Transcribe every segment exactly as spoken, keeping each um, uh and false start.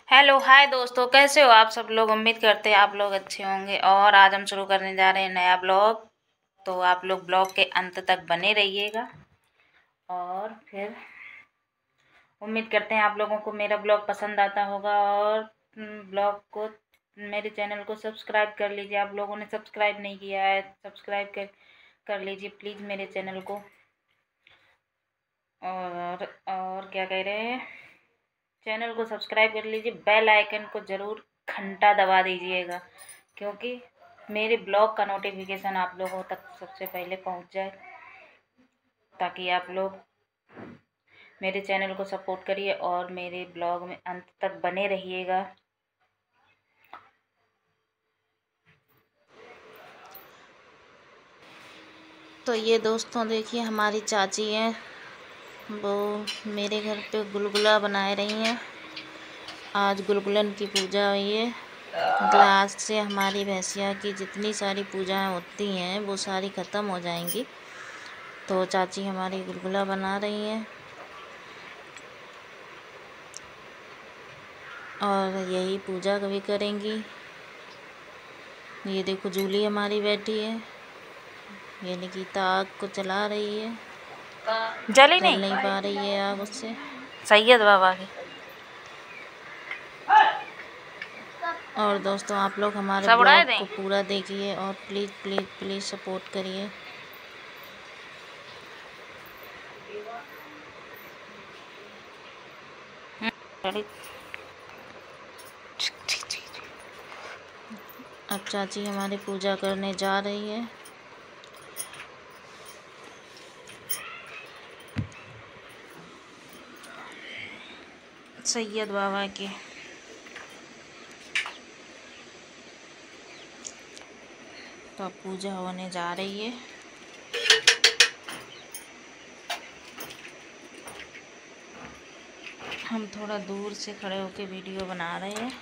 Hello hi दोस्तों, कैसे हो आप सब लोग। उम्मीद करते हैं आप लोग अच्छे होंगे। और आज हम शुरू करने जा रहे हैं नया ब्लॉग। तो आप लोग ब्लॉग के अंत तक बने रहिएगा। और फिर उम्मीद करते हैं आप लोगों को मेरा ब्लॉग पसंद आता होगा। और ब्लॉग को मेरे चैनल को सब्सक्राइब कर लीजिए। आप लोगों ने सब्सक्राइब नहीं किया है, सब्सक्राइब कर कर लीजिए प्लीज़ मेरे चैनल को। और और क्या कह रहे हैं, चैनल को सब्सक्राइब कर लीजिए, बेल आइकन को ज़रूर घंटा दबा दीजिएगा, क्योंकि मेरे ब्लॉग का नोटिफिकेशन आप लोगों तक सबसे पहले पहुंच जाए, ताकि आप लोग मेरे चैनल को सपोर्ट करिए और मेरे ब्लॉग में अंत तक बने रहिएगा। तो ये दोस्तों देखिए, हमारी चाची हैं, वो मेरे घर पे गुलगुला बनाए रही हैं। आज गुलगुलन की पूजा हुई है। मतलब आज से हमारी भैंसिया की जितनी सारी पूजाएं होती हैं वो सारी ख़त्म हो जाएंगी। तो चाची हमारी गुलगुला बना रही हैं और यही पूजा कभी करेंगी। ये देखो जूली हमारी बैठी है, ये निकिता आग को चला रही है, जली नहीं, नहीं पा रही है आग उससे। सैयद बाबा की। और दोस्तों आप लोग हमारे ब्लॉग को पूरा देखिए और प्लीज़ प्लीज़ प्लीज़ सपोर्ट करिए। अब चाची हमारी पूजा करने जा रही है। सैयद बाबा की। तो अब पूजा होने जा रही है। हम थोड़ा दूर से खड़े होकर वीडियो बना रहे हैं,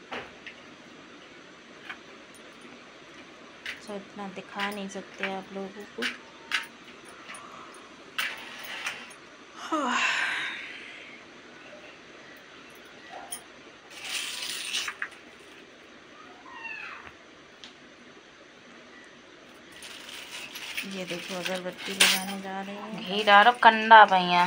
तो इतना दिखा नहीं सकते आप लोगों को। ये देखो अगरबत्ती लगाने जा रहे हैं। घी डालो कंडा भैया।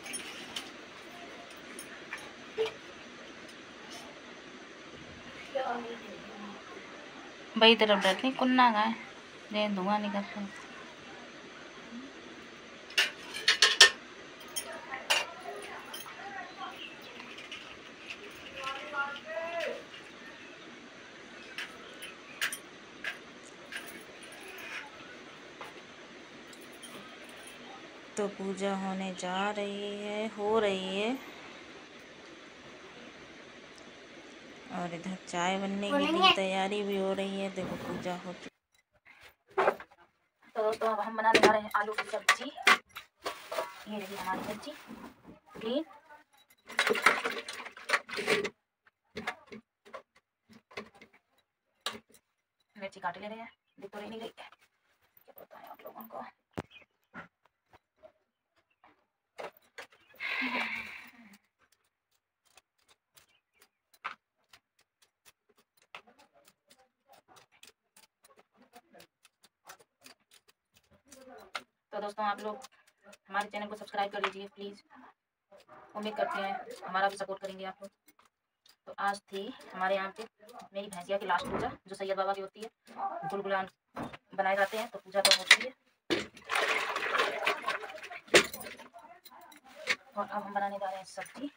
भाई तरफ डरती कुन्ना गाय दे धुआं निकल रहा। तो पूजा होने जा रही है, हो रही है। और इधर चाय बनने की भी तैयारी भी हो रही है। देखो पूजा हो चुकी। तो दोस्तों अब हम बनाने जा रहे हैं आलू की सब्जी। ये रही हमारी सब्जी ग्रीन। मिर्ची काट ले रहे हैं, दिख तो नहीं रही है, क्या बताएं आप लोगों को। तो दोस्तों आप लोग हमारे चैनल को सब्सक्राइब कर लीजिए प्लीज़। उम्मीद करते हैं हमारा भी सपोर्ट करेंगे आप लोग। तो आज थी हमारे यहाँ पे मेरी भैंसिया की लास्ट पूजा, जो सैयद बाबा की होती है। गुलगुलान बनाए जाते हैं, तो पूजा तो होती है। और अब हम बनाने जा रहे हैं सब्जी।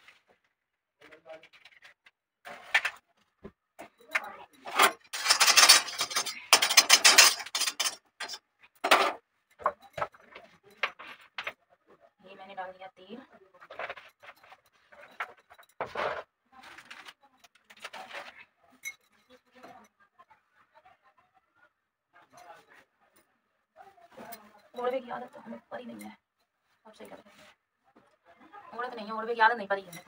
ये मैंने डाल दिया तेल। ओढ़वे की आदत तो हमें परी नहीं है, अब सही कर रहे हैं। ओढ़त नहीं है, ओढ़वे की आदत नहीं परी है।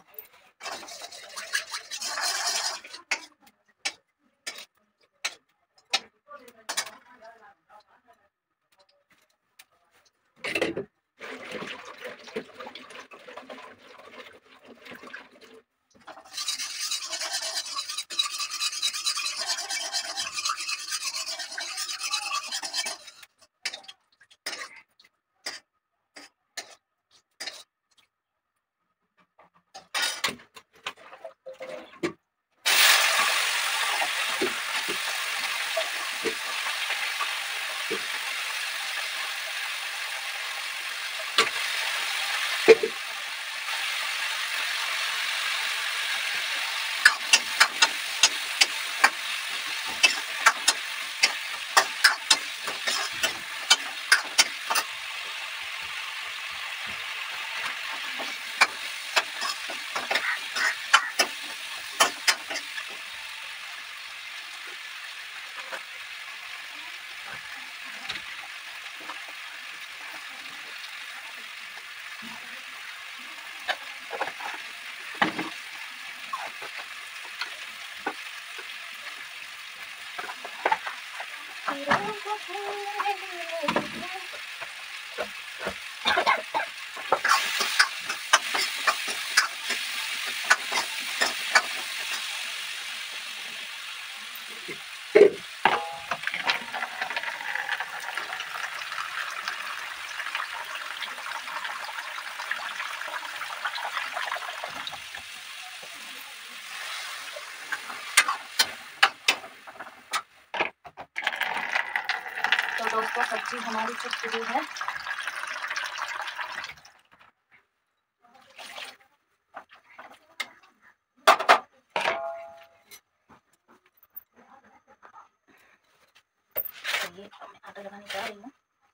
तो दोस्तों सब्जी हमारी चुप चुकी है। चलिए अब मैं आटा लगाने जा रही हूँ।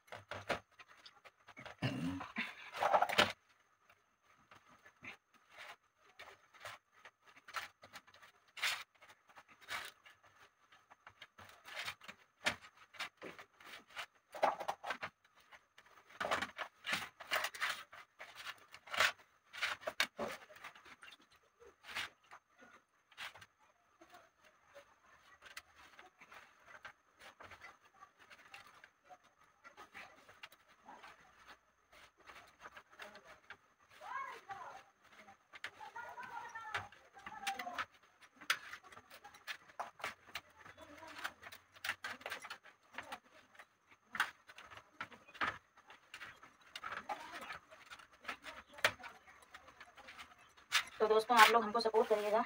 तो दोस्तों आप लोग हमको सपोर्ट करिएगा।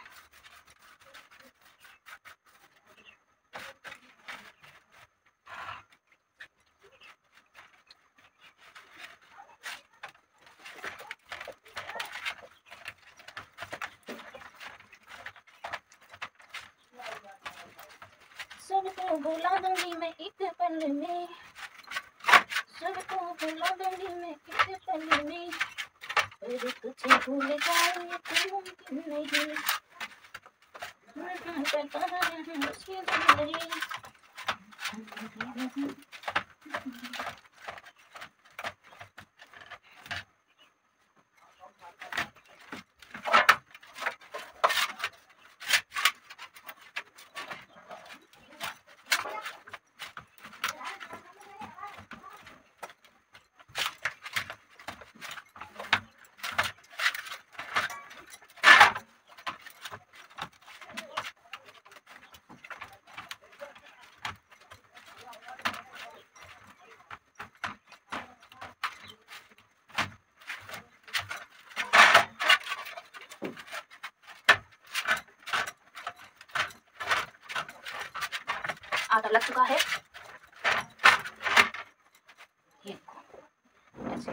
सबको भुला दूंगी मैं एक पल में, सबको भुला दूंगी मैं एक पल में, फिर तुझे भूल जाऊं ये तो मुमकिन नहीं। पता है मुझे जिंदगी आटा लग चुका है। ये ऐसे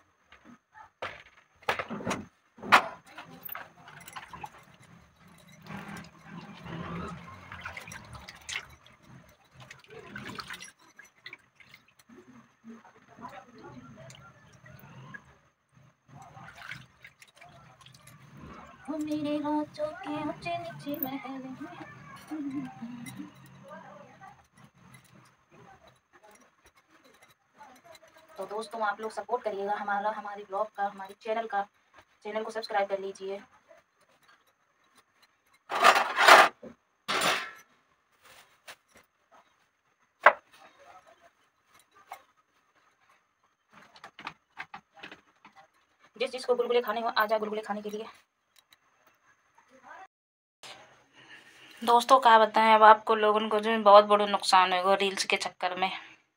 वो मेरे हाथों के ऊंचे नीचे महल में। तो दोस्तों आप लोग सपोर्ट करिएगा हमारा, हमारे ब्लॉग का, हमारे चैनल का। चैनल को सब्सक्राइब कर लीजिए। जिस जिसको गुलगुले खाने हो आ जाए गुलगुले खाने के लिए। दोस्तों क्या बताएं अब आपको लोगों को, जो बहुत बड़ा नुकसान होगा रील्स के चक्कर में।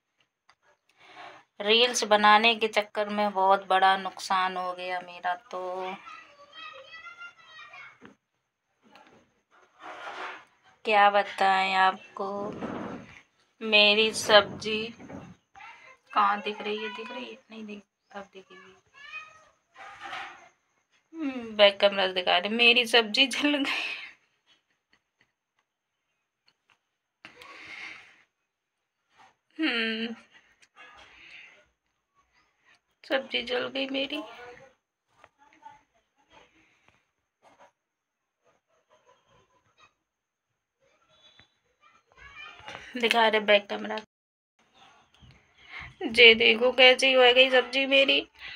रील्स बनाने के चक्कर में बहुत बड़ा नुकसान हो गया मेरा। तो क्या बताएं आपको, मेरी सब्जी कहाँ दिख रही है, दिख रही है नहीं दिख, अब दिखेगी। बैक कैमरा से दिखा रहे, मेरी सब्जी जल गई। हम्म सब्जी जल गई मेरी। दिखा रहे बैक कैमरा। जे देखो कैसी हो गई सब्जी मेरी,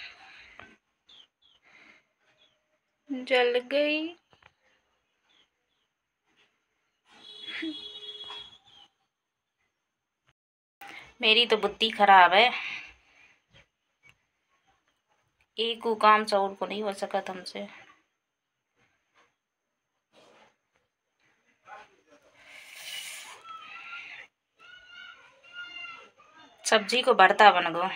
जल गई। मेरी तो बुद्धि खराब है, एक को काम चौड़ को नहीं हो सका हमसे। सब्जी को भरता बन गो।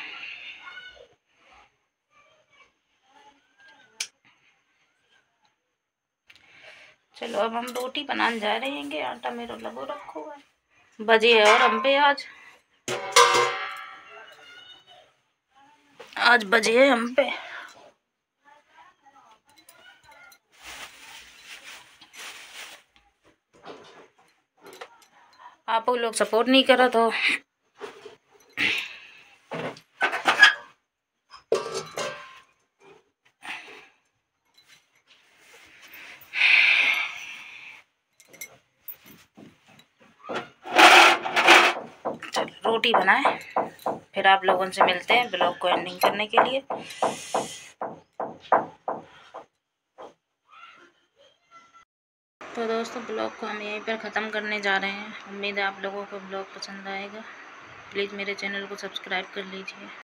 चलो अब हम रोटी बनाने जा रहे हैं, आटा मेरा लगो रखो है। बजे है और हम पे आज आज बजे है हम पे। आप लोग सपोर्ट नहीं करा तो रोटी बनाए, फिर आप लोगों से मिलते हैं ब्लॉग को एंडिंग करने के लिए। तो दोस्तों ब्लॉग को हम यहीं पर ख़त्म करने जा रहे हैं। उम्मीद है आप लोगों को ब्लॉग पसंद आएगा। प्लीज़ मेरे चैनल को सब्सक्राइब कर लीजिए।